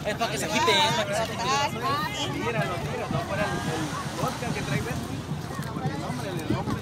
Es para que se quite, es para que se quite. Tíralo, no fuera el vodka que trae, ¿ves? Porque no, hombre, le rompe.